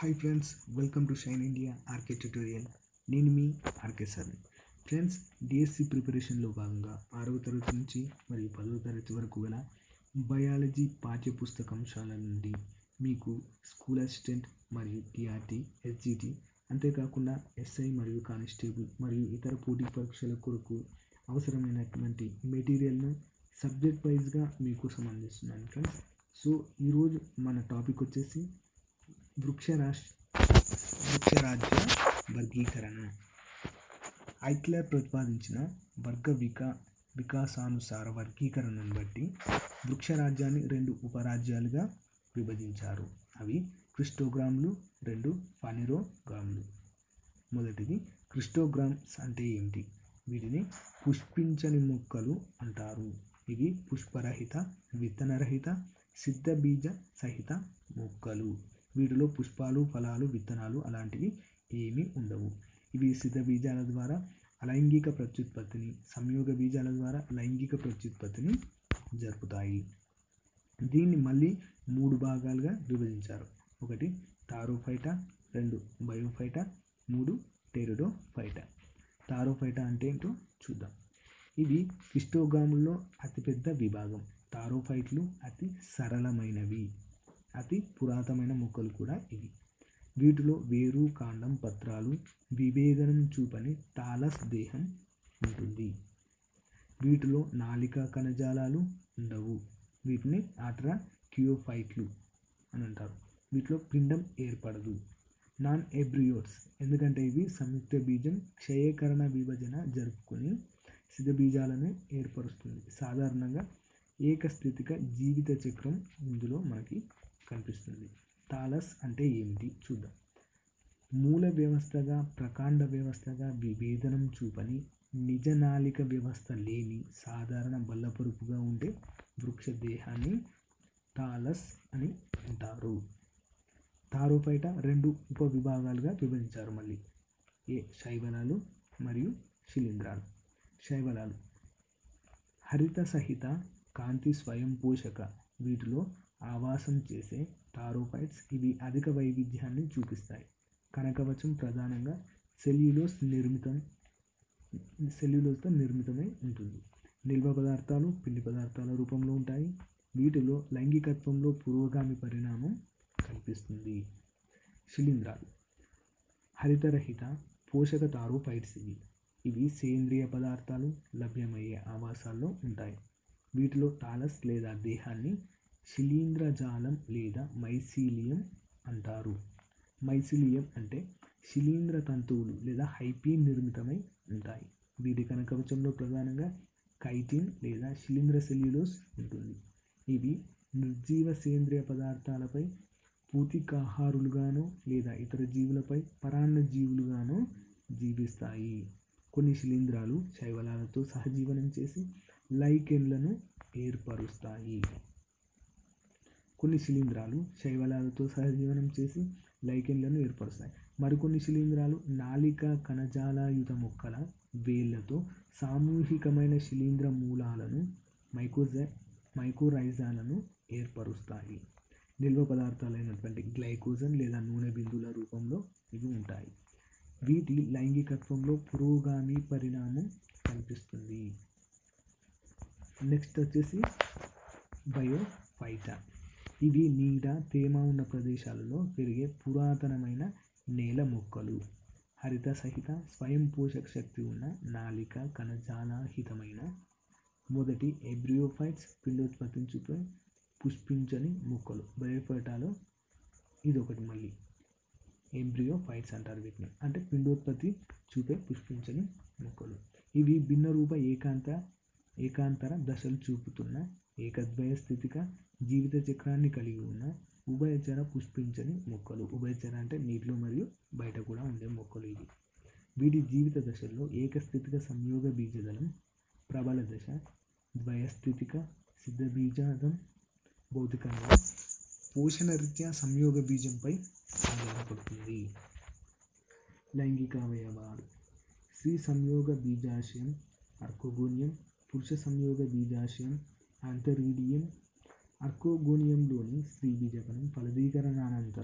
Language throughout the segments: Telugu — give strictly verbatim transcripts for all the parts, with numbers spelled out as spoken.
Hi friends, welcome to shine India RK tutorial. నేను మీ ఆర్కే సార్ని. ఫ్రెండ్స్, డిఎస్సి ప్రిపరేషన్లో భాగంగా ఆరవ తరగతి నుంచి మరియు పదవ తరగతి వరకు గల బయాలజీ పాఠ్య పుస్తకాంశాల నుండి మీకు స్కూల్ అసిస్టెంట్ మరియు టీఆర్టీ, ఎస్జిటి, అంతేకాకుండా ఎస్ఐ మరియు కానిస్టేబుల్ మరియు ఇతర పోటీ పరీక్షల కొరకు అవసరమైనటువంటి మెటీరియల్ను సబ్జెక్ట్ వైజ్గా మీకోసం అందిస్తున్నాను ఫ్రెండ్స్. సో ఈరోజు మన టాపిక్ వచ్చేసి వృక్షరాశ వృక్షరాజ్య వర్గీకరణ. ఐక్లర్ ప్రతిపాదించిన వర్గ వికా వికాసానుసార వర్గీకరణను బట్టి వృక్షరాజ్యాన్ని రెండు ఉపరాజ్యాలుగా విభజించారు. అవి క్రిస్టోగ్రామ్లు, రెండు ఫానిరోగ్రామ్లు. మొదటిది క్రిస్టోగ్రామ్స్ అంటే ఏమిటి? వీటిని పుష్పించని మొక్కలు అంటారు. ఇవి పుష్పరహిత, విత్తనరహిత, సిద్ధ బీజ సహిత మొక్కలు. వీటిలో పుష్పాలు, ఫలాలు, విత్తనాలు అలాంటివి ఏమీ ఉండవు. ఇవి సిద్ధ బీజాల ద్వారా అలైంగిక ప్రత్యుత్పత్తిని, సంయోగ బీజాల ద్వారా లైంగిక ప్రత్యుత్పత్తిని జరుపుతాయి. దీన్ని మళ్ళీ మూడు భాగాలుగా విభజించారు. ఒకటి టారోఫైటా, రెండు బయోఫైటా, మూడు టెరిడోఫైటా. టారోఫైటా అంటే ఏంటో చూద్దాం. ఇది క్రిస్టోగ్రాముల్లో అతిపెద్ద విభాగం. టారోఫైట్లు అతి సరళమైనవి, అతి పురాతనమైన మొక్కలు కూడా ఇవి. వీటిలో వేరు, కాండం, పత్రాలు, విభేదనం చూపని తాలస్ దేహం ఉంటుంది. వీటిలో నాళికా కణజాలాలు ఉండవు. వీటిని ఆట్రా కియోఫైట్లు అని అంటారు. వీటిలో పిండం ఏర్పడదు. నాన్ ఎబ్రియోట్స్, ఎందుకంటే ఇవి సంయుక్త బీజం క్షయకరణ విభజన జరుపుకొని సిద్ధ బీజాలను ఏర్పరుస్తుంది. సాధారణంగా ఏకస్థితిక జీవిత చక్రం ఇందులో మనకి కనిపిస్తుంది. తాలస్ అంటే ఏమిటి చూద్దాం. మూల వ్యవస్థగా, ప్రకాండ వ్యవస్థగా విభేదనం చూపని నిజనాళిక వ్యవస్థ లేని సాధారణ బల్లపరుపుగా ఉండే వృక్ష దేహాన్ని తాలస్ అని అంటారు. టారోఫైటా రెండు ఉపవిభాగాలుగా విభజించారు. మళ్ళీ ఏ శైవలాలు మరియు శిలీంధ్రాలు. శైవలాలు హరిత సహిత, కాంతి స్వయం పోషక. వీటిలో ఆవాసం చేసే టారోఫైట్స్. ఇవి అధిక వైవిధ్యాన్ని చూపిస్తాయి. కనకవచం ప్రధానంగా సెల్యులోస్ నిర్మితం సెల్యులోస్తో నిర్మితమై ఉంటుంది. నిల్వ పదార్థాలు పిండి పదార్థాల రూపంలో ఉంటాయి. వీటిలో లైంగికత్వంలో పురోగామి పరిణామం కనిపిస్తుంది. శిలీంధ్రాలు హరితరహిత పోషక టారోఫైట్స్. ఇవి ఇవి సేంద్రియ పదార్థాలు లభ్యమయ్యే ఆవాసాల్లో ఉంటాయి. వీటిలో టాలస్ లేదా దేహాన్ని శిలీంద్రజాలం లేదా మైసీలియం అంటారు. మైసీలియం అంటే శిలీంద్ర తంతువులు లేదా హైపీన్ నిర్మితమై ఉంటాయి. వీటి కనకవచంలో ప్రధానంగా కైటిన్ లేదా శిలీంద్ర సెల్యులోస్ ఉంటుంది. ఇవి నిర్జీవ సేంద్రియ పదార్థాలపై పూతికాహారులుగానో లేదా ఇతర జీవులపై పరాన్న జీవులుగానో జీవిస్తాయి. కొన్ని శిలీంధ్రాలు శైవలాలతో సహజీవనం చేసి లైకెన్లను ఏర్పరుస్తాయి. కొన్ని శిలీంధ్రాలు శైవలాలతో సహజీవనం చేసి లైకెన్లను ఏర్పరుస్తాయి. మరికొన్ని శిలీంధ్రాలు నాళిక కణజాలాయుత మొక్కల వేళ్లతో సామూహికమైన శిలీంద్ర మూలాలను మైకోజై మైకోరైజాలను ఏర్పరుస్తాయి. నిల్వ పదార్థాలైనటువంటి గ్లైకోజన్ లేదా నూనె బిందువుల రూపంలో ఇవి ఉంటాయి. వీటి లైంగికత్వంలో పురోగామి పరిణామం కనిపిస్తుంది. నెక్స్ట్ వచ్చేసి బయోఫైటా. ఇవి నీడ, తేమ ఉన్న ప్రదేశాలలో పెరిగే పురాతనమైన నేల మొక్కలు. హరిత సహిత, స్వయం పోషక శక్తి ఉన్న నాళిక కణజాలహితమైన మొదటి ఎబ్రియోఫైట్స్. పిండోత్పత్తిని చూపే పుష్పించని మొక్కలు. బయోఫైటాలో ఇదొకటి. మళ్ళీ ఎంబ్రియోఫైట్స్ అంటారు వీటిని, అంటే పిండోత్పత్తి చూపే పుష్పించని మొక్కలు. ఇవి భిన్న రూప ఏకాంత ఏకాంతర దశలు చూపుతున్న ఏకద్వయ స్థితిక జీవిత చక్రాన్ని కలిగి ఉన్న ఉభయచర పుష్పించని మొక్కలు. ఉభయచర అంటే నీటిలో మరియు బయట కూడా ఉండే మొక్కలు ఇవి. వీటి జీవిత దశల్లో ఏకస్థితిక సంయోగ బీజదళం, ప్రబల దశ, ద్వయస్థితిక సిద్ధ బీజాదం భౌతికంగా పోషణ రీత్యా సంయోగ బీజంపై ఆధారపడుతుంది. లైంగిక అవయవాలు. స్త్రీ సంయోగ బీజాశయం ఆర్కోగోనియం, పురుష సంయోగ బీజాశయం ఆంతరీడియం. ఆర్కోగోనియంలోని స్త్రీ బీజకణం ఫలదీకరణ అనంతరం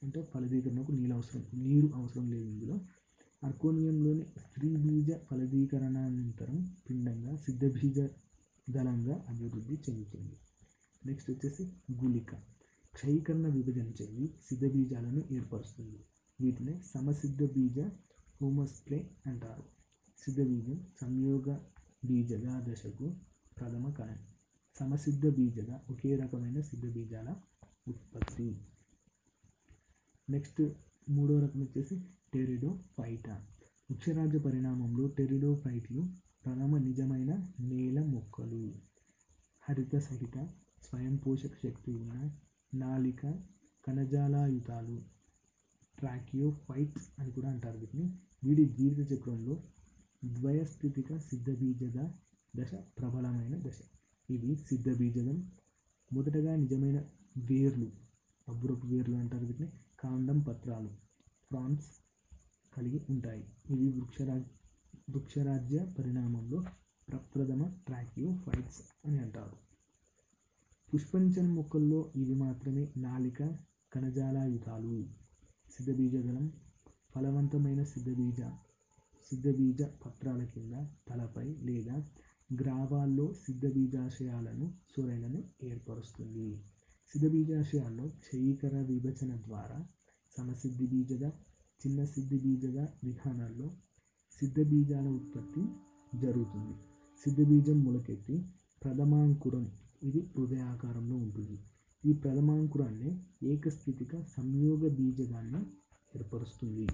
అంటే ఫలదీకరణకు నీళ్ళు అవసరం నీరు అవసరం లేదు ఇందులో. అర్కోనియంలోని స్త్రీ బీజ ఫలదీకరణానంతరం పిండంగా సిద్ధబీజ దళంగా అభివృద్ధి చెందుతుంది. నెక్స్ట్ వచ్చేసి గుళిక. క్షయీకరణ విభజన చెంది సిద్ధబీజాలను ఏర్పరుస్తుంది. వీటిని సమసిద్ధ బీజ హోమోస్ప్లే అంటారు. సిద్ధబీజం సంయోగ బీజద దశకు ప్రథమ కణం. సమసిద్ధ బీజద ఒకే రకమైన సిద్ధ బీజాల ఉత్పత్తి. నెక్స్ట్ మూడో రకం వచ్చేసి టెరిడోఫైటా. వృక్షరాజ్య పరిణామంలో టెరిడోఫైట్లు ప్రథమ నిజమైన నేల మొక్కలు. హరిత సహిత స్వయం పోషక శక్తి ఉన్న నాళిక కణజాలాయుతాలు, ట్రాకియోఫైట్స్ అని కూడా అంటారు వీటిని. వీడి జీవిత చక్రంలో ద్వయస్థితిక సిద్ధబీజద దశ ప్రబలమైన దశ. ఇవి సిద్ధబీజదం మొదటగా నిజమైన వేర్లు, అబ్బురపు వేర్లు అంటారు వీటిని, కాండం పత్రాలు ఫ్రాన్స్ కలిగి ఉంటాయి. ఇవి వృక్షరా వృక్షరాజ్య పరిణామంలో ప్రప్రథమ ట్రాకియోఫైట్స్ అని అంటారు. పుష్పించని మొక్కల్లో ఇవి మాత్రమే నాళిక కణజాలాయుతాలు. సిద్ధబీజదళం ఫలవంతమైన సిద్ధబీజ సిద్ధబీజ పత్రాల కింద తలపై లేదా గ్రావాల్లో సిద్ధబీజాశయాలను సొరైలను ఏర్పరుస్తుంది. సిద్ధబీజాశయాల్లో క్షయీకర విభజన ద్వారా సమసిద్ధి బీజద, చిన్న సిద్ధి బీజద విధానాల్లో సిద్ధబీజాల ఉత్పత్తి జరుగుతుంది. సిద్ధబీజం మొలకెత్తి ప్రథమాంకురం, ఇది హృదయాకారంలో ఉంటుంది. ఈ ప్రథమాంకురాన్ని ఏకస్థితిక సంయోగ బీజదాన్ని ఏర్పరుస్తుంది.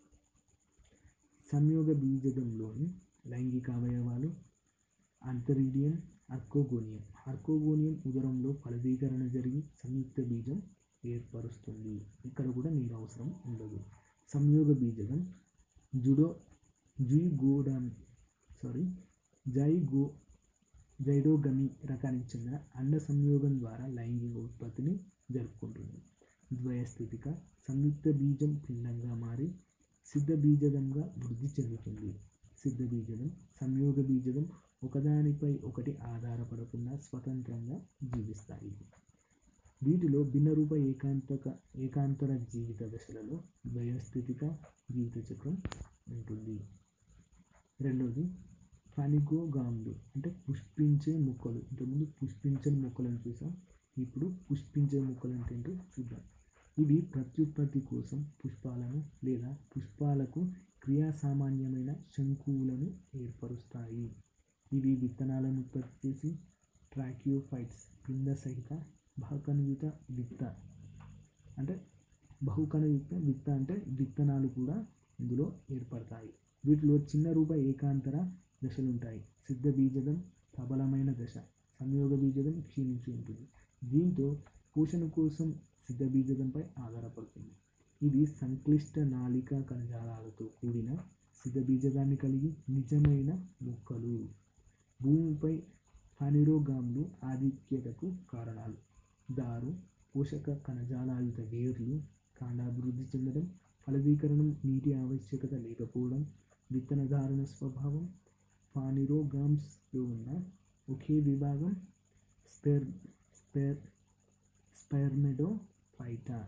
సంయోగ బీజదంలోని లైంగిక అవయవాలు అంతరిడియం, అర్కోగోనియం. అర్కోగోనియం ఉదరంలో ఫలదీకరణ జరిగి సంయుక్త బీజం ఏర్పరుస్తుంది. ఇక్కడ కూడా నీరు అవసరం ఉండదు. సంయోగ బీజదం జుడో జుయిగోడమ్ సారీ జైగో జైడోగమి రకానికి చెందిన అండ సంయోగం ద్వారా లైంగిక ఉత్పత్తిని జరుపుకుంటుంది. ద్వయస్థితిక సంయుక్త బీజం పిండంగా మారి సిద్ధ బీజదంగా వృద్ధి చెందుతుంది. సిద్ధ బీజదం, సంయోగ బీజదం ఒకదానిపై ఒకటి ఆధారపడకుండా స్వతంత్రంగా జీవిస్తాయి. వీటిలో భిన్నరూప ఏకాంతక ఏకాంతర జీవిత దశలలో ద్వయస్థితిక జీవిత చక్రం ఉంటుంది. రెండవది ఫానిగోగామ్లు అంటే పుష్పించే మొక్కలు. ఇంతకుముందు పుష్పించని మొక్కలను చూసాం, ఇప్పుడు పుష్పించే మొక్కలు అంటే ఏంటో చూద్దాం. ఇవి ప్రత్యుత్పత్తి కోసం పుష్పాలను లేదా పుష్పాలకు క్రియాసామాన్యమైన శంకువులను ఏర్పరుస్తాయి. ఇవి విత్తనాలను ఉత్పత్తి చేసి ట్రాకియోఫైట్స్ పిండ సహిత బహుకణయుత విత్త అంటే బహుకణయుక్త విత్త అంటే విత్తనాలు కూడా ఇందులో ఏర్పడతాయి. వీటిలో చిన్న రూప ఏకాంతర దశలు ఉంటాయి. సిద్ధ బీజదం ప్రబలమైన దశ, సంయోగ బీజదం క్షీణించి ఉంటుంది. దీంతో పోషణ కోసం సిద్ధ బీజదంపై ఆధారపడుతుంది. ఇది సంక్లిష్ట నాళిక కణజాలాలతో కూడిన సిద్ధ బీజదాన్ని కలిగి నిజమైన మొక్కలు. భూమిపై ఫానిరోగామ్లు ఆధిక్యతకు కారణాలు: దారు, పోషక కణజాలాయుత వేర్లు, కాండాభివృద్ధి చెందడం, ఫలదీకరణం, నీటి ఆవశ్యకత లేకపోవడం, విత్తన ధారణ స్వభావం. ఫానిరోగామ్స్లో ఉన్న ఒకే విభాగం స్పెర్ స్పెర్ స్పెర్మెటోఫైటా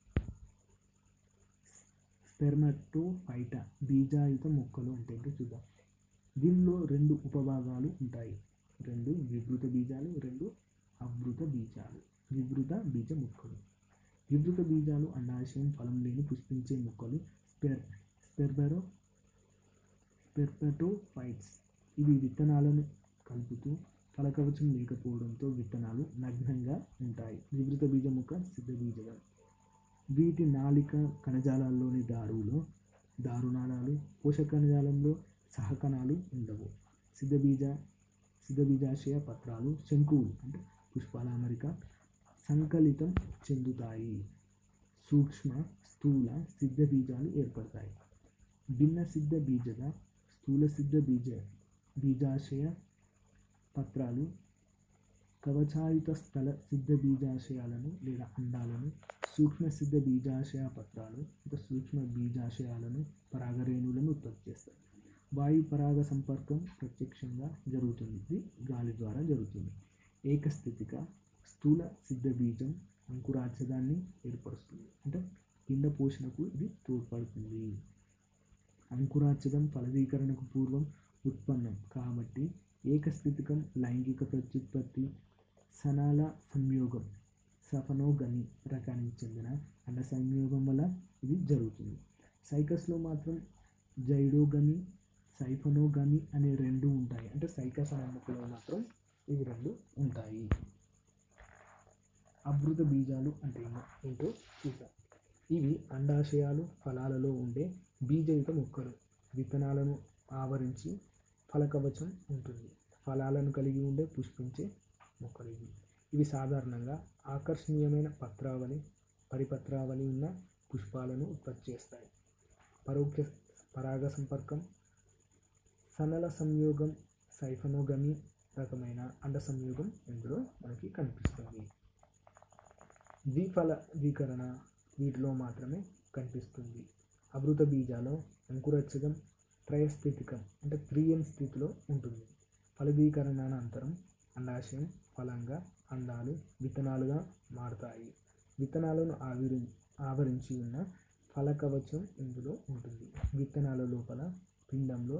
స్పెర్మటోఫైటా బీజాయుత మొక్కలు అంటే ఏంటో చూద్దాం. దీనిలో రెండు ఉపభాగాలు ఉంటాయి. రెండు వివృత బీజాలు, రెండు అవృత బీజాలు. వివృత బీజ మొక్కలు. వివృత బీజాలు అండాశయం ఫలం లేని పుష్పించే మొక్కలు స్పెర్ స్పెర్బెరో స్పెర్మటోఫైట్స్. ఇవి విత్తనాలను కలుపుతూ ఫలకవచం లేకపోవడంతో విత్తనాలు నగ్నంగా ఉంటాయి. వివృత బీజ మొక్క సిద్ధ బీజదం. వీటి నాళిక కణజాలాల్లోని దారులో దారునాళాలు, పోషక కణజాలంలో సహకణాలు ఉండవు. సిద్ధబీజ సిద్ధబీజాశయ పత్రాలు శంకువులు అంటే పుష్పాల అమరిక సంకలితం చెందుతాయి. సూక్ష్మ స్థూల సిద్ధ బీజాలు ఏర్పడతాయి. భిన్న సిద్ధ బీజద, స్థూల సిద్ధ బీజ బీజాశయ పత్రాలు కవచాయుత స్థల సిద్ధ బీజాశయాలను లేదా అండాలను, సూక్ష్మ సిద్ధ బీజాశయ పత్రాలు ఇంకా సూక్ష్మ బీజాశయాలను, పరాగరేణులను ఉత్పత్తి చేస్తాయి. వాయు పరాగ సంపర్కం ప్రత్యక్షంగా జరుగుతుంది, ఇది గాలి ద్వారా జరుగుతుంది. ఏకస్థితిక స్థూల సిద్ధ బీజం అంకురార్చదాన్ని ఏర్పరుస్తుంది అంటే పిండ పోషణకు ఇది తోడ్పడుతుంది. అంకురార్చకం ఫలదీకరణకు పూర్వం ఉత్పన్నం కాబట్టి ఏకస్థితికం లైంగిక ప్రత్యుత్పత్తి, సనాల సంయోగం సఫనోగమి రకానికి చెందిన అండ సంయోగం వల్ల ఇది జరుగుతుంది. సైకస్లో మాత్రం జైడోగమి, సైఫనోగమి అనే రెండు ఉంటాయి. అంటే సైకస్ అనే మొక్కలో మాత్రం ఇవి రెండు ఉంటాయి. అభృత బీజాలు అంటే ఏంటో చూద్దాం. ఇవి అండాశయాలు ఫలాలలో ఉండే బీజయుత మొక్కలు. విత్తనాలను ఆవరించి ఫలకవచం ఉంటుంది. ఫలాలను కలిగి ఉండే పుష్పించే మొక్కలు ఇవి. ఇవి సాధారణంగా ఆకర్షణీయమైన పత్రావళి, పరిపత్రావళి ఉన్న పుష్పాలను ఉత్పత్తి చేస్తాయి. పరోక్ష పరాగ సంపర్కం, సనల సంయోగం, సైఫనోగమి రకమైన అండ సంయోగం ఇందులో మనకి కనిపిస్తుంది. ద్విఫలదీకరణ వీటిలో మాత్రమే కనిపిస్తుంది. అభృత బీజాలో అంకురోత్సకం త్రయస్థితికం అంటే త్రియం స్థితిలో ఉంటుంది. ఫలదీకరణ అనంతరం అండాశయం ఫలంగా, అండాలు విత్తనాలుగా మారుతాయి. విత్తనాలను ఆవిరి ఆవరించి ఉన్న ఫలకవచం ఇందులో ఉంటుంది. విత్తనాల లోపల పిండంలో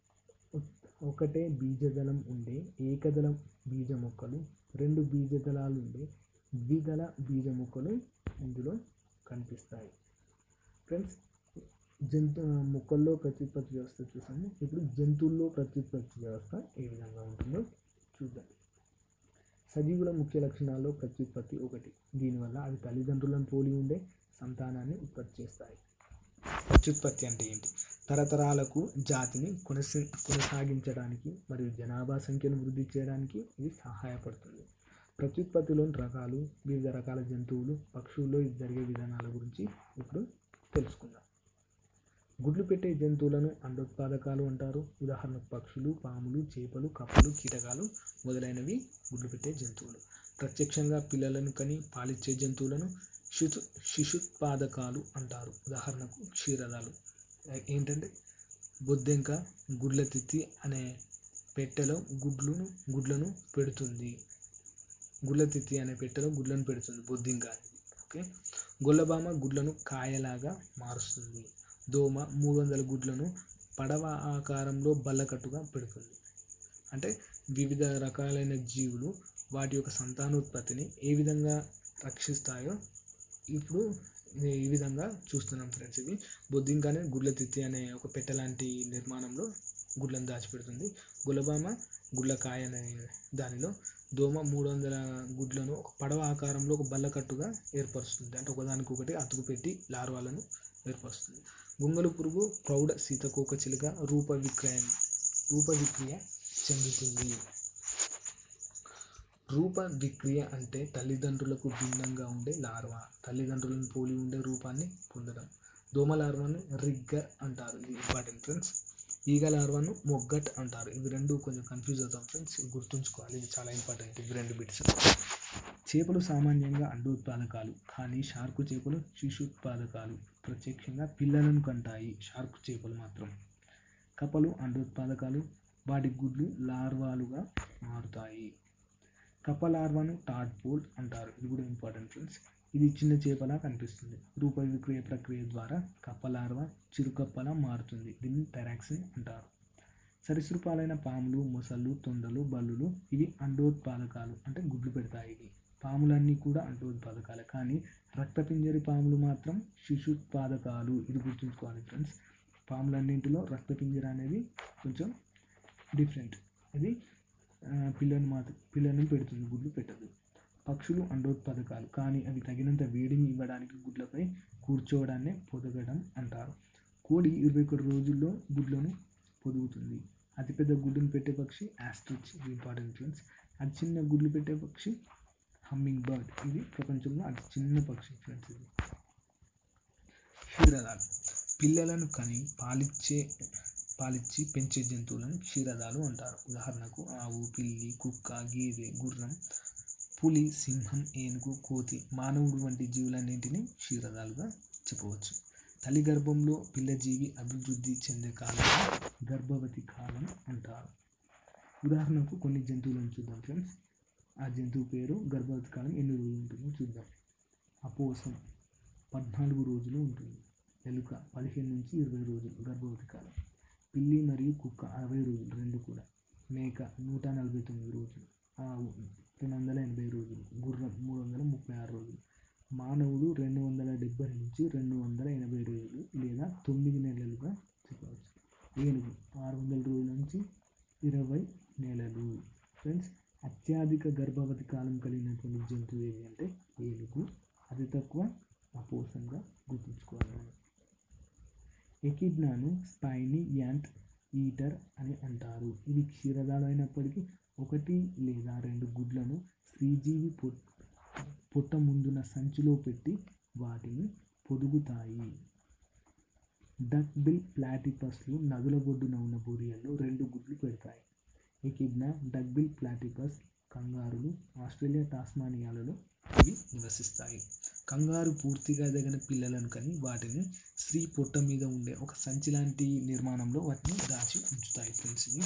ఒకటే బీజదళం ఉండే ఏకదళ బీజ మొక్కలు, రెండు బీజదళాలు ఉండే ద్విదళ బీజ మొక్కలు ఇందులో కనిపిస్తాయి. ఫ్రెండ్స్, జంతు మొక్కల్లో ప్రత్యుత్పత్తి వ్యవస్థ చూసాము. ఇప్పుడు జంతువుల్లో ప్రత్యుత్పత్తి వ్యవస్థ ఏ విధంగా ఉంటుందో చూద్దాం. సజీవుల ముఖ్య లక్షణాల్లో ప్రత్యుత్పత్తి ఒకటి. దీనివల్ల అవి తల్లిదండ్రులను పోలి ఉండే సంతానాన్ని ఉత్పత్తి చేస్తాయి. ప్రత్యుత్పత్తి అంటే ఏంటి? తరతరాలకు జాతిని కొనసా కొనసాగించడానికి మరియు జనాభా సంఖ్యను వృద్ధి చేయడానికి ఇది సహాయపడుతుంది. ప్రత్యుత్పత్తిలోని రకాలు, వివిధ రకాల జంతువులు, పక్షుల్లో ఇది జరిగే విధానాల గురించి ఇప్పుడు తెలుసుకుందాం. గుడ్లు పెట్టే జంతువులను అండోత్పాదకాలు అంటారు. ఉదాహరణకు పక్షులు, పాములు, చేపలు, కప్పలు, కీటకాలు మొదలైనవి గుడ్లు పెట్టే జంతువులు. ప్రత్యక్షంగా పిల్లలను కని పాలిచ్చే జంతువులను శిశు శిశుత్పాదకాలు అంటారు. ఉదాహరణకు క్షీరదాలు. ఏంటంటే బొద్దెంక గుడ్ల తిత్తి అనే పెట్టెలో గుడ్లను గుడ్లను పెడుతుంది. గుడ్ల తిత్తి అనే పెట్టెలో గుడ్లను పెడుతుంది బొద్దింక అనేది. ఓకే. గొల్లబామ గుడ్లను కాయలాగా మారుస్తుంది. దోమ మూడు వందల గుడ్లను పడవ ఆకారంలో బల్లకట్టుగా పెడుతుంది. అంటే వివిధ రకాలైన జీవులు వాటి యొక్క సంతానోత్పత్తిని ఏ విధంగా రక్షిస్తాయో ఇప్పుడు ఈ విధంగా చూస్తున్నాం ఫ్రెండ్స్. ఇవి బొద్దింక అనే గుడ్ల తిత్తి అనే ఒక పెట్టె లాంటి నిర్మాణంలో గుడ్లను దాచిపెడుతుంది. గుల్లబామ గుడ్లకాయ అనే దానిలో, దోమ మూడు వందల గుడ్లను ఒక పడవ ఆకారంలో ఒక బల్లకట్టుగా ఏర్పరుస్తుంది. అంటే ఒకదానికొకటి అతుకు పెట్టి లార్వాలను ఏర్పరుస్తుంది. గొంగళి పురుగు ప్రౌఢ సీతకోక చిలుక రూప విక్రయ రూప విక్రియ చెందుతుంది. రూప విక్రియ అంటే తల్లిదండ్రులకు భిన్నంగా ఉండే లార్వా తల్లిదండ్రులను పోలి ఉండే రూపాన్ని పొందడం. దోమ లార్వాను రిగ్గర్ అంటారు. ఇది ఇంపార్టెంట్ ఫ్రెండ్స్. ఈగ లార్వాను మొగ్గట్ అంటారు. ఇవి రెండు కొంచెం కన్ఫ్యూజ్ అవుతాం ఫ్రెండ్స్, గుర్తుంచుకోవాలి. ఇది చాలా ఇంపార్టెంట్ ఇవి రెండు బిట్స్. చేపలు సామాన్యంగా అండోత్పాదకాలు, కానీ షార్కు చేపలు శిశుత్పాదకాలు. ప్రత్యక్షంగా పిల్లలను కంటాయి షార్కు చేపలు మాత్రం. కప్పలు అండోత్పాదకాలు, వాటి గుడ్లు లార్వాలుగా మారుతాయి. కప్ప లార్వాను టాడ్పోల్ అంటారు. ఇది కూడా ఇంపార్టెంట్ ఫ్రెండ్స్. ఇది చిన్న చేపలా కనిపిస్తుంది. రూప విక్రియ ప్రక్రియ ద్వారా కప్ప లార్వా చిరుకప్పలా మారుతుంది. దీన్ని టెరాక్సిన్ అంటారు. సరీసృపాలైన పాములు, మొసళ్ళు, తొండలు, బల్లులు ఇవి అండోత్పాదకాలు, అంటే గుడ్లు పెడతాయి. ఇవి పాములన్నీ కూడా అండోత్పాదకాలే, కానీ రక్తపింజరి పాములు మాత్రం శిశుత్పాదకాలు. ఇది గుర్తుంచుకోవాలి ఫ్రెండ్స్. పాములన్నింటిలో రక్తపింజర అనేది కొంచెం డిఫరెంట్. ఇది పిల్లని మాత్రం పిల్లని పెడుతుంది, గుడ్లు పెట్టదు. పక్షులు అండోత్పాదకాలు, కానీ అవి తగినంత వేడిని ఇవ్వడానికి గుడ్లపై కూర్చోవడాన్నే పొదగడం అంటారు. కోడి ఇరవై ఒకటి రోజుల్లో గుడ్లను పొదుగుతుంది. అతిపెద్ద గుడ్డును పెట్టే పక్షి ఆస్ట్రిచ్. ఇది ఇంపార్టెంట్ ఫ్రెండ్స్. అతి చిన్న గుడ్లు పెట్టే పక్షి హమ్మింగ్ బర్డ్. ఇది ప్రపంచంలో అతి చిన్న పక్షి ఫ్రెండ్స్. ఇది క్షీరదాలు. పిల్లలను కని పాలిచ్చే పాలిచ్చి పెంచే జంతువులను క్షీరదాలు అంటారు. ఉదాహరణకు ఆవు, పిల్లి, కుక్క, గేదె, గుర్రం, పులి, సింహం, ఏనుగు, కోతి, మానవుడు వంటి జీవులన్నింటినీ క్షీరదాలుగా చెప్పవచ్చు. తల్లి గర్భంలో పిల్లజీవి అభివృద్ధి చెందే కాలం గర్భవతి కాలం అంటారు. ఉదాహరణకు కొన్ని జంతువులను చూద్దాం ఫ్రెండ్స్. ఆ జంతువు పేరు, గర్భవతి కాలం ఎన్ని రోజులు ఉంటుందో చూద్దాం. అపోసం పద్నాలుగు రోజులు ఉంటుంది. ఎలుక పదిహేను నుంచి ఇరవై రోజులు గర్భవతి కాలం. పిల్లి మరియు కుక్క అరవై రోజులు రెండు కూడా. మేక నూట నలభై తొమ్మిది రోజులు. ఆవు రెండు వందల ఎనభై రోజులు. గుర్రం మూడు వందల ముప్పై ఆరు రోజులు. మానవుడు రెండు వందల డెబ్బై నుంచి రెండు వందల ఎనభై రోజులు లేదా తొమ్మిది నెలలుగా చెప్పవచ్చు. ఏనుగు ఆరు వందల రోజుల నుంచి ఇరవై నెలలు. ఫ్రెండ్స్, అత్యధిక గర్భవతి కాలం కలిగినటువంటి జంతువు ఏది అంటే ఏనుగు. అతి తక్కువ అపోసంగా గుర్తుంచుకోవాలి. ఎకిడ్నాను స్పైనీ యాంట్ ఈటర్ అని అంటారు. ఇవి క్షీరదాలు అయినప్పటికీ ఒకటి లేదా రెండు గుడ్లను స్త్రీజీవి పొట్ట ముందున సంచిలో పెట్టి వాటిని పొదుగుతాయి. డక్ బిల్ ప్లాటిపస్లు నదుల ఒడ్డున ఉన్న బొరియల్లో రెండు గుడ్లు పెడతాయి. ఎకిడ్నా, డక్ బిల్ ప్లాటిపస్ కంగారులు ఆస్ట్రేలియా టాస్మానియాలలో ఇవి నివసిస్తాయి. కంగారు పూర్తిగా ఎదిగిన పిల్లలను కని వాటిని స్త్రీ పొట్ట మీద ఉండే ఒక సంచి లాంటి నిర్మాణంలో వాటిని దాచి ఉంచుతాయి. ఫ్రెండ్స్, ఇవి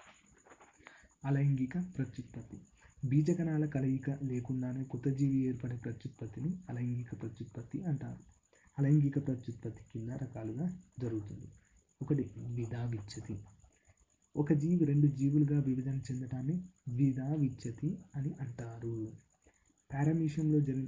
అలైంగిక ప్రత్యుత్పత్తి. బీజకణాల కలయిక లేకుండానే కొత్త జీవి ఏర్పడే ప్రత్యుత్పత్తిని అలైంగిక ప్రత్యుత్పత్తి అంటారు. అలైంగిక ప్రత్యుత్పత్తి కింద రకాలుగా జరుగుతుంది. ఒకటి ద్విధా విచ్ఛతి. ఒక జీవి రెండు జీవులుగా విభజన చెందటాన్ని ద్విధా విచ్ఛతి అని అంటారు. పారమీషియంలో జరి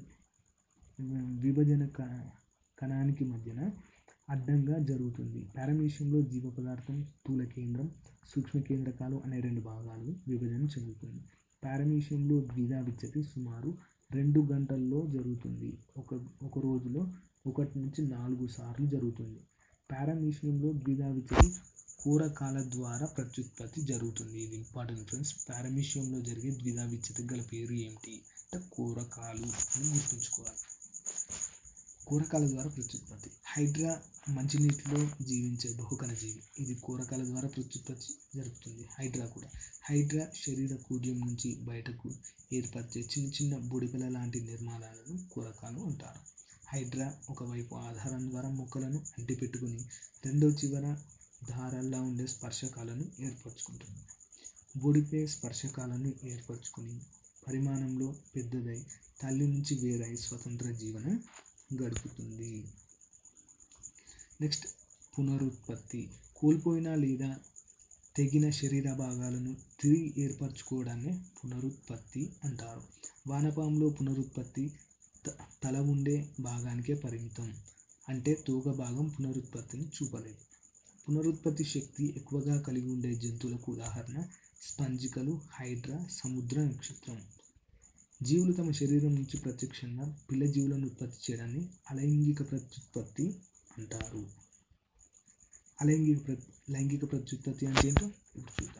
విభజన కణానికి మధ్యన అడ్డంగా జరుగుతుంది. పారమీషియంలో జీవ పదార్థం స్థూల కేంద్రం, సూక్ష్మ కేంద్రకాలు అనే రెండు భాగాలు విభజన చెందుతుంది. పారమీషియంలో ద్విధా విచ్ఛతి సుమారు రెండు గంటల్లో జరుగుతుంది. ఒక ఒక రోజులో ఒకటి నుంచి నాలుగు సార్లు జరుగుతుంది. పారమీషియంలో ద్విధా విచ్ఛతి కూరకాల ద్వారా ప్రత్యుత్పత్తి జరుగుతుంది. ఇది ఇంపార్టెంట్ ఫ్రెండ్స్. పారమీషియంలో జరిగే ద్విధా విచ్ఛతి గల పేరు ఏమిటి అంటే కూరకాలు అని గుర్తుంచుకోవాలి. కూరకాల ద్వారా ప్రత్యుత్పత్తి. హైడ్రా మంచినీటిలో జీవించే బహుకణ జీవి. ఇది కూరకాల ద్వారా ప్రత్యుత్పత్తి జరుగుతుంది. హైడ్రా కూడా హైడ్రా శరీర కూర్యం నుంచి బయటకు ఏర్పరిచే చిన్న చిన్న బుడిపెల లాంటి నిర్మాణాలను కూరకాలు అంటారు. హైడ్రా ఒకవైపు ఆధారం ద్వారా మొక్కలను అంటిపెట్టుకుని రెండో చివర దారాల్లో ఉండే స్పర్శకాలను ఏర్పరచుకుంటుంది. బొడిపే స్పర్శకాలను ఏర్పరచుకుని పరిమాణంలో పెద్దదై తల్లి నుంచి వేరై స్వతంత్ర జీవనం గడుపుతుంది. నెక్స్ట్ పునరుత్పత్తి. కోల్పోయిన లేదా తెగిన శరీర భాగాలను తిరిగి ఏర్పరచుకోవడాన్ని పునరుత్పత్తి అంటారు. వానపాములో పునరుత్పత్తి తల ఉండే భాగానికే పరిమితం. అంటే తోక భాగం పునరుత్పత్తిని చూపలేదు. పునరుత్పత్తి శక్తి ఎక్కువగా కలిగి ఉండే జంతువులకు ఉదాహరణ స్పంజికలు, హైడ్రా, సముద్ర నక్షత్రం. జీవులు తమ శరీరం నుంచి ప్రత్యక్షంగా పిల్ల జీవులను ఉత్పత్తి చేయడాన్ని అలైంగిక ప్రత్యుత్పత్తి అంటారు. అలైంగిక ప్ర లైంగిక ప్రత్యుత్పత్తి అంటే ఏంటో ఇప్పుడు చూద్దాం.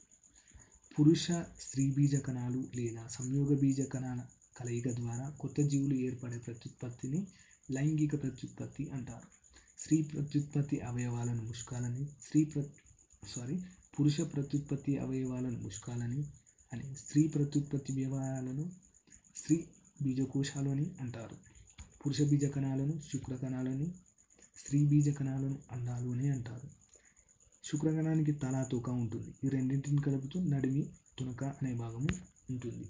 పురుష స్త్రీ బీజ కణాలు లేదా సంయోగ బీజ కణాల కలయిక ద్వారా కొత్త జీవులు ఏర్పడే ప్రత్యుత్పత్తిని లైంగిక ప్రత్యుత్పత్తి అంటారు. స్త్రీ ప్రత్యుత్పత్తి అవయవాలను ముష్కాలని స్త్రీ ప్ర సారీ పురుష ప్రత్యుత్పత్తి అవయవాలను ముష్కాలని అని స్త్రీ ప్రత్యుత్పత్తి వ్యవహారాలను స్త్రీ బీజకోశాలు అని అంటారు. పురుష బీజ కణాలను శుక్ర కణాలని, స్త్రీ బీజ కణాలను అండాలు అని అంటారు. శుక్రకణానికి తల, తోక ఉంటుంది. ఈ రెండింటిని కలుపుతూ నడిమి, తునక అనే భాగము ఉంటుంది.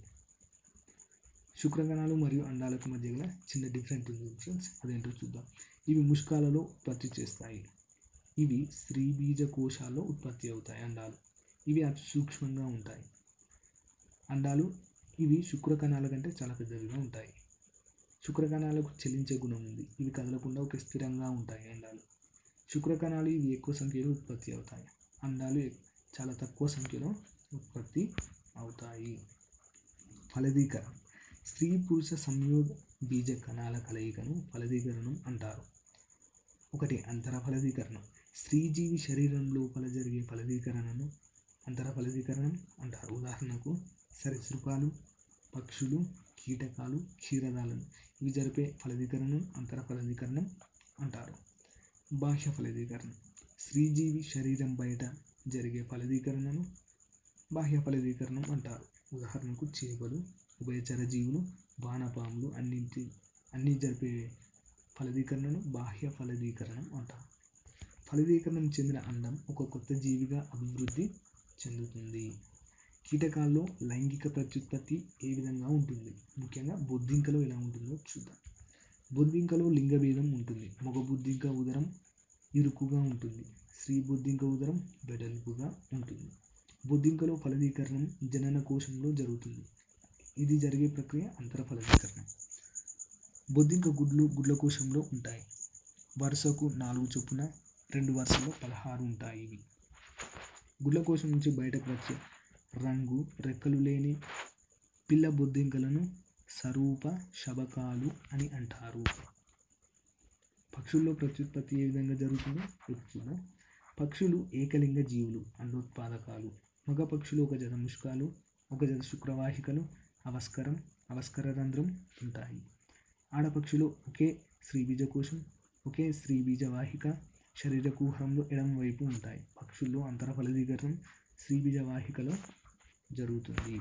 శుక్రకణాలు మరియు అండాలకు మధ్య గల చిన్న డిఫరెంట్ ఉంది ఫ్రెండ్స్, అదేంటో చూద్దాం. ఇవి ముష్కాలలో ఉత్పత్తి చేస్తాయి. ఇవి స్త్రీ బీజ కోశాల్లో ఉత్పత్తి అవుతాయి. అండాలు ఇవి అతి సూక్ష్మంగా ఉంటాయి. అండాలు ఇవి శుక్రకణాల కంటే చాలా పెద్దవిగా ఉంటాయి. శుక్రకణాలకు చెలించే గుణం ఉంది. ఇవి కదలకుండా ఒక స్థిరంగా ఉంటాయి. అండాలు శుక్రకణాలు ఇవి ఎక్కువ సంఖ్యలో ఉత్పత్తి అవుతాయి. అండాలు చాలా తక్కువ సంఖ్యలో ఉత్పత్తి అవుతాయి. ఫలదీకరణం. స్త్రీ పురుష సంయోగ బీజ కణాల కలయికను ఫలదీకరణం అంటారు. ఒకటి అంతర ఫలదీకరణం. స్త్రీజీవి శరీరం లోపల జరిగే ఫలదీకరణను అంతర ఫలదీకరణం అంటారు. ఉదాహరణకు సరీసృపాలు, పక్షులు, కీటకాలు, క్షీరదాలను ఇవి జరిపే ఫలదీకరణం అంతర ఫలదీకరణం అంటారు. బాహ్య ఫలదీకరణం. స్త్రీజీవి శరీరం బయట జరిగే ఫలదీకరణను బాహ్య ఫలదీకరణం అంటారు. ఉదాహరణకు చేపలు, ఉభయచర జీవులు, వానపాములు అన్నింటి అన్నీ జరిపే ఫలదీకరణను బాహ్య ఫలదీకరణం అంటారు. ఫలదీకరణం చెందిన అండం ఒక కొత్త జీవిగా అభివృద్ధి చెందుతుంది. కీటకాల్లో లైంగిక ప్రత్యుత్పత్తి ఏ విధంగా ఉంటుంది, ముఖ్యంగా బొద్దింకలో ఎలా ఉంటుందో చూద్దాం. బొద్దింకలో లింగభేదం ఉంటుంది. మగ బొద్దింక ఉదరం ఇరుకుగా ఉంటుంది. స్త్రీ బొద్దింక ఉదరం వెడల్పుగా ఉంటుంది. బొద్దింకలో ఫలదీకరణం జనన కోశంలో జరుగుతుంది. ఇది జరిగే ప్రక్రియ అంతర ఫలదీకరణం. బొద్దింక గుడ్లు గుడ్ల కోశంలో ఉంటాయి. వరుసకు నాలుగు చొప్పున రెండు వరుసల్లో పదహారు ఉంటాయి. ఇవి గుడ్ల కోశం నుంచి బయటకు వచ్చే రంగు రెక్కలు లేని పిల్ల బొద్దింకలను సరూప శబకాలు అని అంటారు. పక్షుల్లో ప్రత్యుత్పత్తి ఏ విధంగా జరుగుతుందో చూద్దాం. పక్షులు ఏకలింగ జీవులు, అండోత్పాదకాలు. మగ పక్షులు ఒక జత ముష్కాలు, ఒక జత శుక్రవాహికలు, అవస్కరం అవస్కర రంధ్రం ఉంటాయి. ఆడపక్షులు ఒకే స్త్రీబీజకోశం, ఒకే స్త్రీబీజవాహిక శరీర కుహరంలో ఎడమ వైపు ఉంటాయి. పక్షుల్లో అంతర ఫలదీకరణం స్త్రీబీజవాహికలో జరుగుతుంది.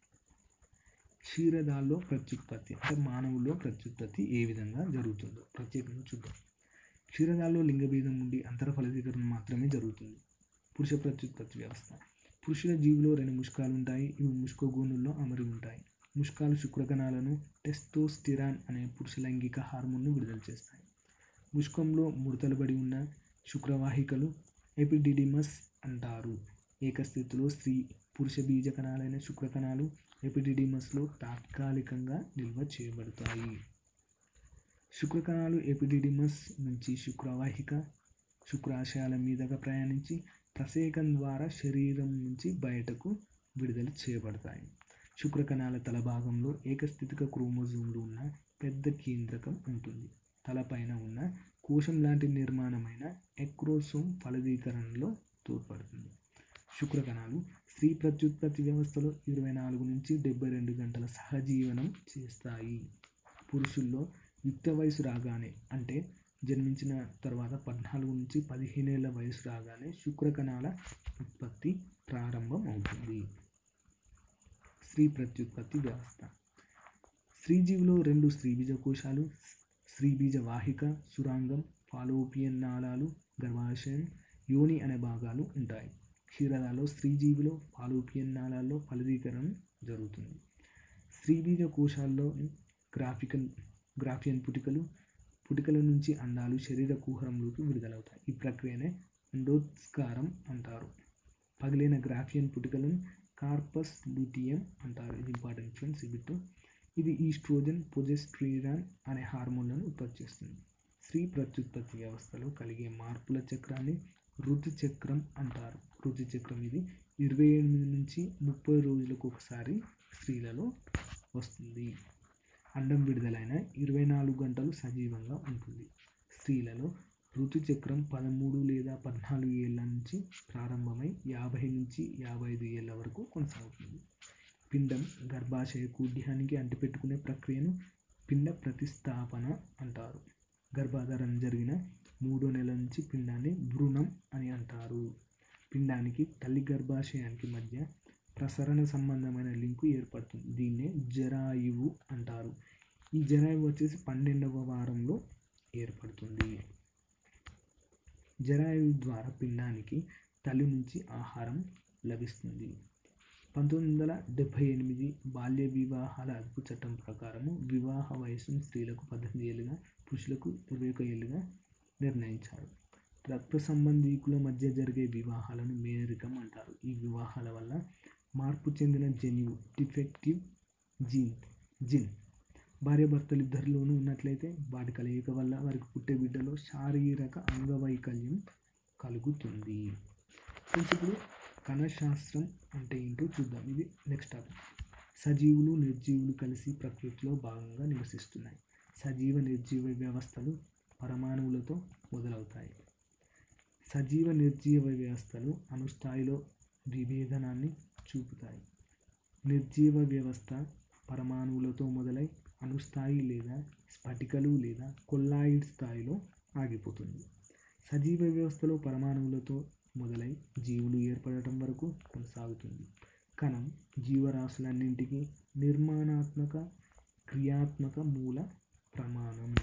క్షీరదాల్లో ప్రత్యుత్పత్తి అంటే మానవుల్లో ప్రత్యుత్పత్తి ఏ విధంగా జరుగుతుందో ప్రత్యేకంగా చూద్దాం. క్షీరదాల్లో లింగభేదం ఉండి అంతర ఫలదీకరణం మాత్రమే జరుగుతుంది. పురుష ప్రత్యుత్పత్తి వ్యవస్థ. పురుషుల జీవిలో రెండు ముష్కాలు ఉంటాయి. ఇవి ముష్కగోనుల్లో అమరి ఉంటాయి. ముష్కాలు శుక్రకణాలను టెస్టోస్టిరాన్ అనే పురుష లైంగిక హార్మోన్ను విడుదల చేస్తాయి. ముష్కంలో ముడతలుబడి ఉన్న శుక్రవాహికలు ఎపిడిడిమస్ అంటారు. ఏకస్థితిలో స్త్రీ పురుష బీజ కణాలైన శుక్రకణాలు ఎపిడిడిమస్లో తాత్కాలికంగా నిల్వ చేయబడతాయి. శుక్రకణాలు ఎపిడిడిమస్ నుంచి శుక్రవాహిక శుక్రాశయాల మీదుగా ప్రయాణించి ప్రసేకం ద్వారా శరీరం నుంచి బయటకు విడుదల చేయబడతాయి. శుక్రకణాల తల భాగంలో ఏకస్థితిక క్రోమోజోమ్లు ఉన్న పెద్ద కేంద్రకం ఉంటుంది. తలపైన ఉన్న కోశం లాంటి నిర్మాణమైన ఎక్రోసోమ్ ఫలదీకరణలో తోడ్పడుతుంది. శుక్రకణాలు స్త్రీ ప్రత్యుత్పత్తి వ్యవస్థలో ఇరవై నాలుగు నుంచి డెబ్బై రెండు గంటల సహజీవనం చేస్తాయి. పురుషుల్లో యుక్త వయసు రాగానే అంటే జన్మించిన తర్వాత పద్నాలుగు నుంచి పదిహేనేళ్ల వయసు రాగానే శుక్రకణాల ఉత్పత్తి ప్రారంభం అవుతుంది. స్త్రీ ప్రత్యుత్పత్తి వ్యవస్థ. స్త్రీజీవిలో రెండు స్త్రీబీజ కోశాలు, స్త్రీబీజ వాహిక, సురాంగం, ఫాలోపియన్ నాళాలు, గర్భాశయం, యోని అనే భాగాలు ఉంటాయి. క్షీరదాల్లో స్త్రీజీవిలో ఫాలోపియన్ నాళాల్లో ఫలదీకరణం జరుగుతుంది. స్త్రీబీజ కోశాల్లో గ్రాఫికల్ గ్రాఫియన్ పుటికలు పుటికల నుంచి అండాలు శరీర కుహరంలోకి విడుదలవుతాయి. ఈ ప్రక్రియనే అండోత్స్కారం అంటారు. పగిలిన గ్రాఫియన్ పుటికలను కార్పస్ లూటియం అంటారు. ఇది ఇంపార్టెంట్ ఫ్రెండ్స్. ఈ బిట్టు ఇది ఈస్ట్రోజన్ ప్రొజెస్ట్రాన్ అనే హార్మోన్లను ఉత్పత్తి చేస్తుంది. స్త్రీ ప్రత్యుత్పత్తి వ్యవస్థలో కలిగే మార్పుల చక్రాన్ని ఋతు చక్రం అంటారు. ఋతు చక్రం ఇది ఇరవై ఎనిమిది నుంచి ముప్పై రోజులకు ఒకసారి స్త్రీలలో వస్తుంది. అండం విడుదలైన ఇరవై నాలుగు గంటలు సజీవంగా ఉంటుంది. స్త్రీలలో ఋతుచక్రం పదమూడు లేదా పద్నాలుగు ఏళ్ళ నుంచి ప్రారంభమై యాభై నుంచి యాభై ఐదు ఏళ్ళ వరకు కొనసాగుతుంది. పిండం గర్భాశయ కూడ్యానికి అంటిపెట్టుకునే ప్రక్రియను పిండ ప్రతిస్థాపన అంటారు. గర్భాధారణ జరిగిన మూడో నెల నుంచి పిండాన్ని భ్రూణం అని అంటారు. పిండానికి తల్లి గర్భాశయానికి మధ్య ప్రసరణ సంబంధమైన లింకు ఏర్పడుతుంది. దీన్నే జరాయువు అంటారు. ఈ జరాయువు వచ్చేసి పన్నెండవ వారంలో ఏర్పడుతుంది. జరాయువు ద్వారా పిండానికి తల్లి నుంచి ఆహారం లభిస్తుంది. పంతొమ్మిది వందల డెబ్భై ఎనిమిది బాల్య వివాహాల అదుపు చట్టం ప్రకారము వివాహ వయసును స్త్రీలకు పద్దెనిమిది ఏళ్ళుగా పురుషులకు ఇరవై ఒక ఏళ్ళుగా నిర్ణయించారు. రక్త సంబంధీకుల మధ్య జరిగే వివాహాలను మేనరికం అంటారు. ఈ వివాహాల వల్ల మార్పు చెందిన జన్యువు డిఫెక్టివ్ జీన్ జిన్ భార్యాభర్తలు ఇద్దరిలోనూ ఉన్నట్లయితే వాటి కలయిక వల్ల వారికి పుట్టే బిడ్డలో శారీరక అంగవైకల్యం కలుగుతుంది. ఇప్పుడు కణశాస్త్రం అంటే ఏంటో చూద్దాం. ఇది నెక్స్ట్ టాపిక్. సజీవులు నిర్జీవులు కలిసి ప్రకృతిలో భాగంగా నివసిస్తున్నాయి. సజీవ నిర్జీవ వ్యవస్థలు పరమాణువులతో మొదలవుతాయి. సజీవ నిర్జీవ వ్యవస్థలు అణుస్థాయిలో విభేదనాన్ని చూపుతాయి. నిర్జీవ వ్యవస్థ పరమాణువులతో మొదలై అణుస్థాయి లేదా స్ఫటికలు లేదా కొల్లాయిడ్ స్థాయిలో ఆగిపోతుంది. సజీవ వ్యవస్థలో పరమాణువులతో మొదలై జీవులు ఏర్పడటం వరకు కొనసాగుతుంది. కణం జీవరాశులన్నింటికీ నిర్మాణాత్మక క్రియాత్మక మూల ప్రమాణం.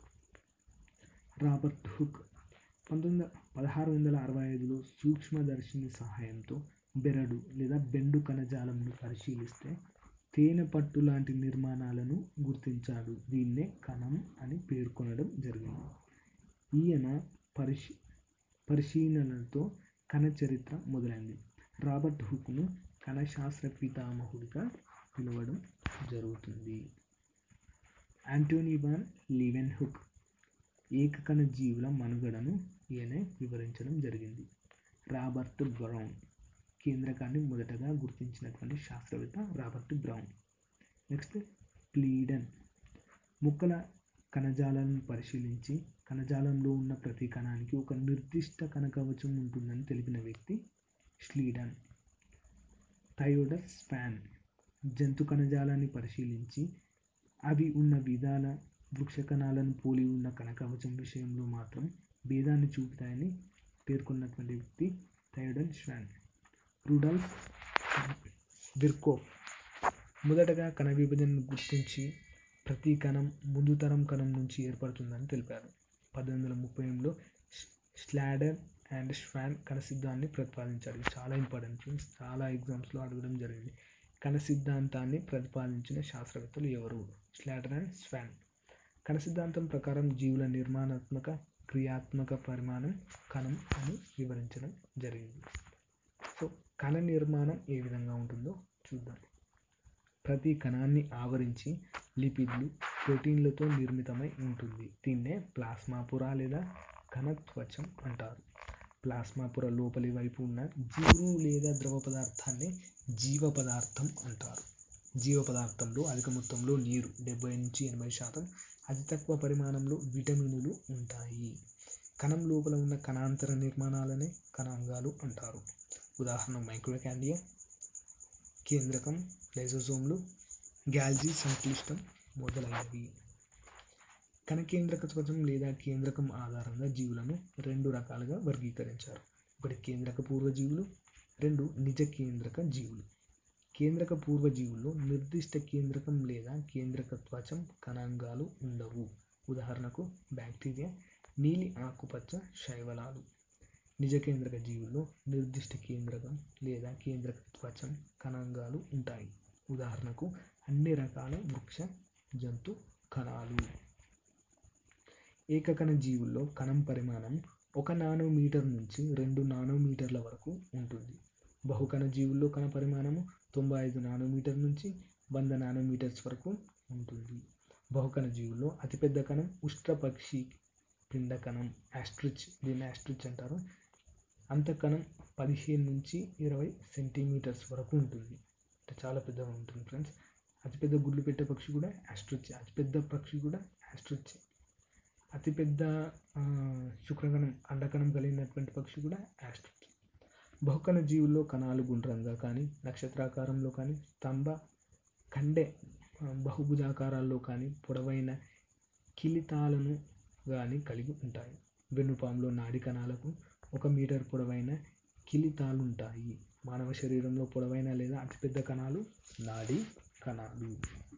రాబర్ట్ హుక్ పంతొమ్మిది పదహారు వందల అరవై ఐదులో సూక్ష్మదర్శిని సహాయంతో బెరడు లేదా బెండు కణజాలంను పరిశీలిస్తే తేనె పట్టు లాంటి నిర్మాణాలను గుర్తించాడు. దీన్నే కణం అని పేర్కొనడం జరిగింది. ఈయన పరిశీ పరిశీలనలతో కణ చరిత్ర మొదలైంది. రాబర్ట్ హుక్ను కణశాస్త్ర పితామహుడిగా పిలవడం జరుగుతుంది. ఆంటోనీ వాన్ లీవెన్హుక్ ఏకకణ జీవుల మనుగడను ఈయనే వివరించడం జరిగింది. రాబర్ట్ బ్రౌన్ కేంద్రకాన్ని మొదటగా గుర్తించినటువంటి శాస్త్రవేత్త రాబర్ట్ బ్రౌన్. నెక్స్ట్ ప్లీడన్ మొక్కల కణజాలాలను పరిశీలించి కణజాలంలో ఉన్న ప్రతి కణానికి ఒక నిర్దిష్ట కణకవచం ఉంటుందని తెలిపిన వ్యక్తి స్లీడన్. థయోడర్ స్పాన్ జంతు కణజాలాన్ని పరిశీలించి అవి ఉన్న విధాల వృక్ష కణాలను పోలి ఉన్న కణకవచం విషయంలో మాత్రం భేదాన్ని చూపుతాయని పేర్కొన్నటువంటి వ్యక్తి థయోడర్ స్పాన్. రుడాల్ఫ్ విర్కోవ్ మొదటగా కణ విభజనను గుర్తించి ప్రతి కణం ముందు తరం కణం నుంచి ఏర్పడుతుందని తెలిపారు. పద్దెనిమిది వందల ముప్పై ఎనిమిదిలో స్లాడర్ అండ్ స్వాన్ కణ సిద్ధాన్ని ప్రతిపాదించాడు. చాలా ఇంపార్టెంట్ ఫ్రెండ్స్, చాలా ఎగ్జామ్స్లో అడగడం జరిగింది. కణ సిద్ధాంతాన్ని ప్రతిపాదించిన శాస్త్రవేత్తలు ఎవరు? Schleiden and Schwann. కణ సిద్ధాంతం ప్రకారం జీవుల నిర్మాణాత్మక క్రియాత్మక పరిమాణం కణం అని వివరించడం జరిగింది. సో కణ నిర్మాణం ఏ విధంగా ఉంటుందో చూద్దాం. ప్రతి కణాన్ని ఆవరించి లిపిడ్లు ప్రోటీన్లతో నిర్మితమై ఉంటుంది. దీన్నే ప్లాస్మా పొర లేదా కణ త్వచం అంటారు. ప్లాస్మా పొర లోపలి వైపు ఉన్న జీవులు లేదా ద్రవ పదార్థాన్ని జీవ పదార్థం అంటారు. జీవ పదార్థంలో అధిక మొత్తంలో నీరు డెబ్బై నుంచి ఎనభై శాతం, అతి తక్కువ పరిమాణంలో విటమినులు ఉంటాయి. కణం లోపల ఉన్న కణాంతర నిర్మాణాలనే కణాంగాలు అంటారు. ఉదాహరణ మైక్రోకాండియా, కేంద్రకం, లైసోజోమ్లు, గాల్జీ సంక్లిష్టం మొదలైనవి. కణకేంద్రక త్వచం లేదా కేంద్రకం ఆధారంగా జీవులను రెండు రకాలుగా వర్గీకరించారు. ఒకటి కేంద్రక పూర్వజీవులు, రెండు నిజ కేంద్రక జీవులు. కేంద్రక పూర్వజీవుల్లో నిర్దిష్ట కేంద్రకం లేదా కేంద్రక త్వచం కణాంగాలు ఉండవు. ఉదాహరణకు బ్యాక్టీరియా, నీలి ఆకుపచ్చ శైవలాలు. నిజ కేంద్రక జీవుల్లో నిర్దిష్ట కేంద్రకం లేదా కేంద్రక త్వచం కణాంగాలు ఉంటాయి. ఉదాహరణకు అన్ని రకాల వృక్ష జంతు కణాలు. ఏకకణ జీవుల్లో కణం పరిమాణం ఒక నానోమీటర్ నుంచి రెండు నానోమీటర్ల వరకు ఉంటుంది. బహుకణ జీవుల్లో కణ పరిమాణము తొంభై ఐదు నానోమీటర్ నుంచి వంద నానోమీటర్స్ వరకు ఉంటుంది. బహుకణ జీవుల్లో అతిపెద్ద కణం ఉష్ట్రపక్షి పిండ కణం, ఆస్ట్రిచ్, దీన్ని ఆస్ట్రిచ్ అంటారు. అంతఃకణం పదిహేను నుంచి ఇరవై సెంటీమీటర్స్ వరకు ఉంటుంది. అంటే చాలా పెద్దగా ఉంటుంది ఫ్రెండ్స్. అతిపెద్ద గుడ్లు పెట్టే పక్షి కూడా ఆస్ట్రిచ్, అతిపెద్ద పక్షి కూడా ఆస్ట్రిచ్. అతిపెద్ద శుక్రకణం అండకణం కలిగినటువంటి పక్షి కూడా ఆస్ట్రిచ్. బహుకణ జీవుల్లో కణాలు గుండ్రంగా కానీ నక్షత్రాకారంలో కానీ స్తంభ కండె బహుభుజాకారాల్లో కానీ పొడవైన కిలితాలను కానీ కలిగి ఉంటాయి. వెన్నుపాములో నాడి కణాలకు ఒక మీటర్ పొడవైన కిలితాలు ఉంటాయి. మానవ శరీరంలో పొడవైన లేదా అతిపెద్ద కణాలు నాడీ కణాలు.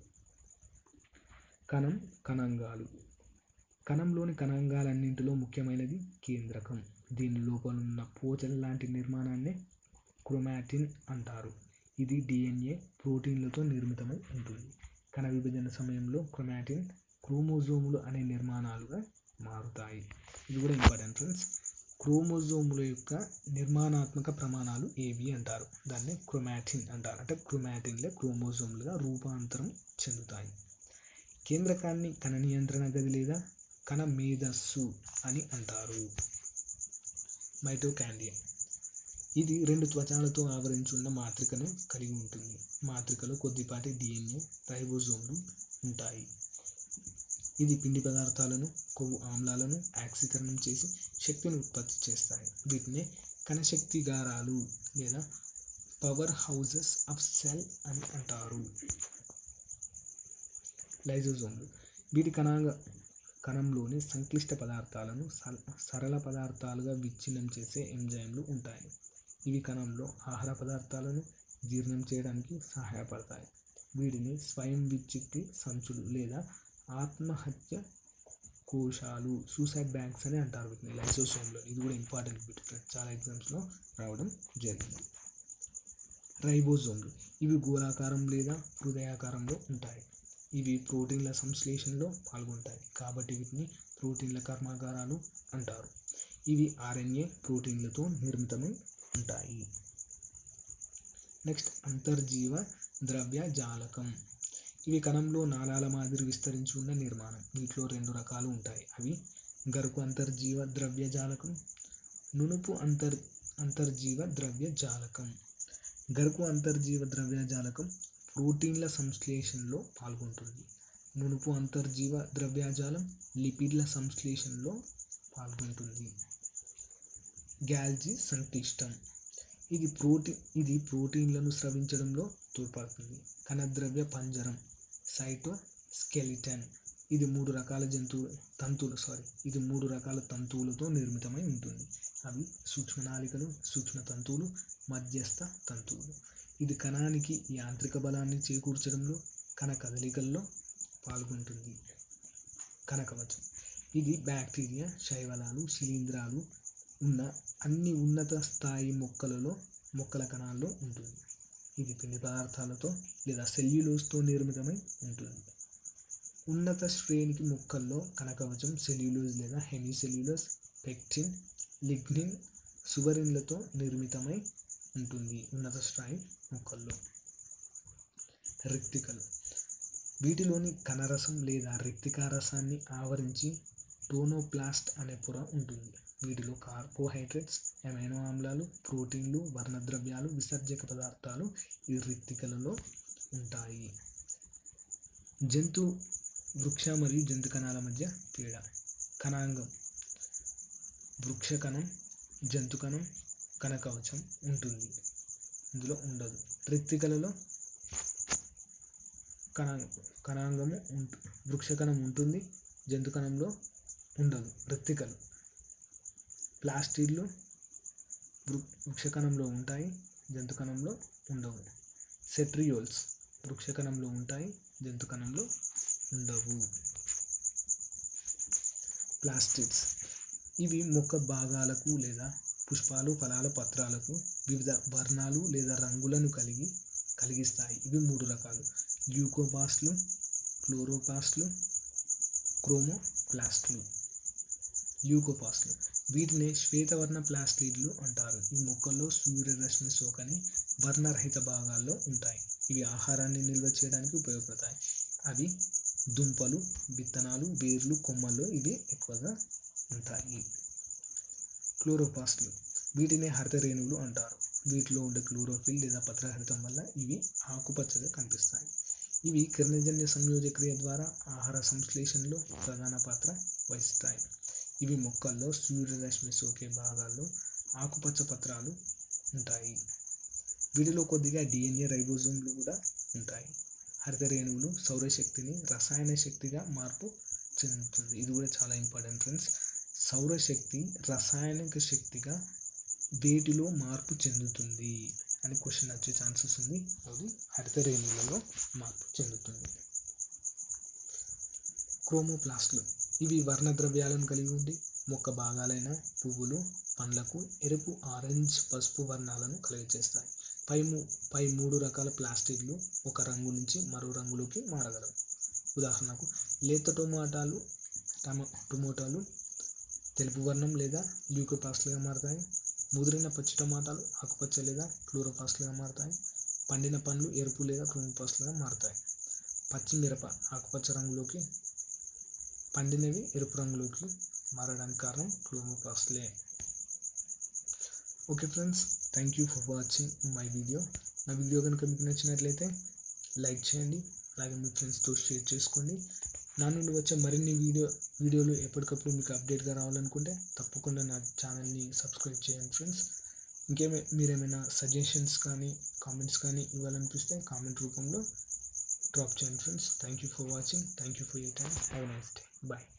కణం కణాంగాలు. కణంలోని కణాంగాలన్నింటిలో ముఖ్యమైనది కేంద్రకం. దీని లోపల ఉన్న పోచల లాంటి నిర్మాణాన్ని క్రోమాటిన్ అంటారు. ఇది డిఎన్ఏ ప్రోటీన్లతో నిర్మితమై ఉంటుంది. కణ విభజన సమయంలో క్రోమాటిన్ క్రోమోజోములు అనే నిర్మాణాలుగా మారుతాయి. ఇది కూడా ఇంపార్టెంట్ ఫ్రెండ్స్. క్రోమోజోముల యొక్క నిర్మాణాత్మక ప్రమాణాలు ఏవి అంటారు? దాన్ని క్రోమాటిన్ అంటారు. అంటే క్రోమాటిన్లే క్రోమోజోములుగా రూపాంతరం చెందుతాయి. కేంద్రకాన్ని కణ నియంత్రణ గది లేదా కణ మేధస్సు అని అంటారు. మైటోకాండ్రియా ఇది రెండు త్వచాలతో ఆవరించున్న మాత్రికను కలిగి ఉంటుంది. మాత్రికలో కొద్దిపాటి డిఎన్ఏ, రైబోజోమ్లు ఉంటాయి. ఇది పిండి పదార్థాలను, కొవ్వు ఆమ్లాలను ఆక్సీకరణం చేసి శక్తిని ఉత్పత్తి చేస్తాయి. వీటిని కణశక్తిగారాలు లేదా పవర్ హౌజెస్ ఆఫ్ సెల్ అని అంటారు. లైజోజోమ్లు వీటి కణాంగ కణంలోని సంక్లిష్ట పదార్థాలను సరళ పదార్థాలుగా విచ్ఛిన్నం చేసే ఎంజైమ్లు ఉంటాయి. ఇవి కణంలో ఆహార పదార్థాలను జీర్ణం చేయడానికి సహాయపడతాయి. వీటిని స్వయం విచ్ఛిత్తి సంచులు లేదా ఆత్మహత్య కోశాలు, సూసైడ్ బ్యాంక్స్ అని అంటారు వీటిని లైసోసోమ్లు. ఇది కూడా ఇంపార్టెంట్ బిట్, చాలా ఎగ్జామ్స్లో రావడం జరిగింది. రైబోజోమ్లు ఇవి గోళాకారం లేదా హృదయాకారంలో ఉంటాయి. ఇవి ప్రోటీన్ల సంశ్లేషణలో పాల్గొంటాయి కాబట్టి వీటిని ప్రోటీన్ల కర్మాగారాలు అంటారు. ఇవి ఆర్ఎన్ఏ ప్రోటీన్లతో నిర్మితమై ఉంటాయి. నెక్స్ట్ అంతర్జీవ ద్రవ్య జాలకం. ఇవి కణంలో నాళాల మాదిరి విస్తరించి ఉన్న నిర్మాణం. వీటిలో రెండు రకాలు ఉంటాయి. అవి గరుకు అంతర్జీవ ద్రవ్య జాలకం, నునుపు అంతర్ అంతర్జీవ ద్రవ్య జాలకం. గరుకు అంతర్జీవ ద్రవ్య జాలకం ప్రోటీన్ల సంశ్లేషణలో పాల్గొంటుంది. నునుపు అంతర్జీవ ద్రవ్యజాలం లిపిడ్ల సంశ్లేషణలో పాల్గొంటుంది. గాల్జీ సంక్లిష్టం. ఇది ప్రోటీన్ ఇది ప్రోటీన్లను స్రవించడంలో తోడ్పడుతుంది. కణద్రవ్య పంజరం సైటోస్కెలిటన్. ఇది మూడు రకాల జంతువులు తంతువులు సారీ ఇది మూడు రకాల తంతువులతో నిర్మితమై ఉంటుంది. అవి సూక్ష్మనాళికలు, సూక్ష్మ తంతువులు, మధ్యస్థ తంతువులు. ఇది కణానికి యాంత్రిక బలాన్ని చేకూర్చడంలో, కణ కదలికల్లో పాల్గొంటుంది. కణకవచం. ఇది బ్యాక్టీరియా, శైవలాలు, శిలీంధ్రాలు ఉన్న అన్ని ఉన్నత స్థాయి మొక్కలలో మొక్కల కణాల్లో ఉంటుంది. ఇది పిండి పదార్థాలతో లేదా సెల్యులోజ్తో నిర్మితమై ఉంటుంది. ఉన్నత శ్రేణికి మొక్కల్లో కణకవచం సెల్యులోజ్ లేదా హెమిసెల్యులోజ్, పెక్టిన్, లిగ్నిన్, సుబరిన్లతో నిర్మితమై ఉంటుంది. ఉన్నత స్థాయి మొక్కల్లో. రిక్తికలు. వీటిలోని కణరసం లేదా రిక్తికా రసాన్ని ఆవరించి టోనోప్లాస్ట్ అనే పొర ఉంటుంది. వీటిలో కార్బోహైడ్రేట్స్, అమైనో ఆమ్లాలు, ప్రోటీన్లు, వర్ణద్రవ్యాలు, విసర్జక పదార్థాలు ఈ రిక్తికలలో ఉంటాయి. జంతు వృక్ష మరియు జంతు కణాల మధ్య తేడా. కణాంగం. వృక్ష కణం, జంతు కణం, కణకవచం ఉంటుంది. ఇందులో ఉండదు. రిక్తికలలో కణా కణాంగము ఉంటు వృక్ష కణం ఉంటుంది, జంతు కణంలో ఉండదు. రిక్తికలు. ప్లాస్టిడ్లు వృక్ష కణంలో ఉంటాయి, జంతు కణంలో ఉండవు. సెట్రియోల్స్ వృక్ష కణంలో ఉంటాయి, జంతు కణంలో ఉండవు. ప్లాస్టిడ్స్. ఇవి మొక్క భాగాలకు లేదా పుష్పాలు, ఫలాల పత్రాలకు వివిధ వర్ణాలు లేదా రంగులను కలిగి కలిగిస్తాయి. ఇవి మూడు రకాలు. ల్యూకోప్లాస్ట్లు, క్లోరోప్లాస్ట్లు, క్రోమోప్లాస్ట్లు. ల్యూకోప్లాస్ట్లు. వీటిని శ్వేతవర్ణ ప్లాస్టిడ్లు అంటారు. ఈ మొక్కల్లో సూర్యరశ్మి సోకని వర్ణరహిత భాగాల్లో ఉంటాయి. ఇవి ఆహారాన్ని నిల్వ చేయడానికి ఉపయోగపడతాయి. అవి దుంపలు, విత్తనాలు, వేర్లు, కొమ్మల్లో ఇవి ఎక్కువగా ఉంటాయి. క్లోరోప్లాస్ట్లు. వీటిని హరిత రేణువులు అంటారు. వీటిలో ఉండే క్లోరోఫిల్ లేదా పత్రహరితం వల్ల ఇవి ఆకుపచ్చగా కనిపిస్తాయి. ఇవి కిరణజన్య సంయోజక్రియ ద్వారా ఆహార సంశ్లేషణలో ప్రధాన పాత్ర వహిస్తాయి. ఇవి మొక్కల్లో సూర్యరశ్మి సోకే భాగాల్లో ఆకుపచ్చ పత్రాలు ఉంటాయి. వీటిలో కొద్దిగా డిఎన్ఏ, రైబోజోమ్లు కూడా ఉంటాయి. హరిత రేణువులు సౌరశక్తిని రసాయన శక్తిగా మార్పు చెందుతుంది. ఇది కూడా చాలా ఇంపార్టెంట్ ఫ్రెండ్స్. సౌరశక్తి రసాయనిక శక్తిగా వేటిలో మార్పు చెందుతుంది అని క్వశ్చన్ వచ్చే ఛాన్సెస్ ఉంది. అది హరిత రేణువులలో మార్పు చెందుతుంది. క్రోమోప్లాస్ట్లు. ఇవి వర్ణద్రవ్యాలను కలిగి ఉండి మొక్క భాగాలైన పువ్వులు, పండ్లకు ఎరుపు, ఆరెంజ్, పసుపు వర్ణాలను కలిగజేస్తాయి. పై పై మూడు రకాల ప్లాస్టిడ్లు ఒక రంగు నుంచి మరో రంగులోకి మారగలవు. ఉదాహరణకు లేత టొమాటాలు టమా టొమాటోలు తెలుపు వర్ణం లేదా ల్యూకోప్లాస్ట్లుగా మారతాయి. ముదిరిన పచ్చి టమాటాలు ఆకుపచ్చ లేదా క్లోరోప్లాస్ట్లుగా మారతాయి. పండిన పండ్లు ఎరుపు లేదా క్రోమోప్లాస్ట్లుగా మారతాయి. పచ్చి మిరప ఆకుపచ్చ రంగులోకి, పండినవి ఎరుపు రంగులోకి మారడానికి కారణం క్లోరోప్లాస్ట్లే. Okay friends, thank you for watching my video. నా వీడియో కనుక మీకు నచ్చినట్లయితే లైక్ చేయండి, అలాగే మీ ఫ్రెండ్స్తో షేర్ చేసుకోండి. నా నుండి వచ్చే మరిన్ని వీడియో వీడియోలు ఎప్పటికప్పుడు మీకు అప్డేట్గా రావాలనుకుంటే తప్పకుండా నా ఛానల్ని సబ్స్క్రైబ్ చేయండి ఫ్రెండ్స్. ఇంకేమే మీరేమైనా సజెషన్స్ కానీ కామెంట్స్ కానీ ఇవ్వాలనిపిస్తే కామెంట్ రూపంలో డ్రాప్ చేయండి friends. Thank you for watching. Thank you for your time. Have a nice day. Bye.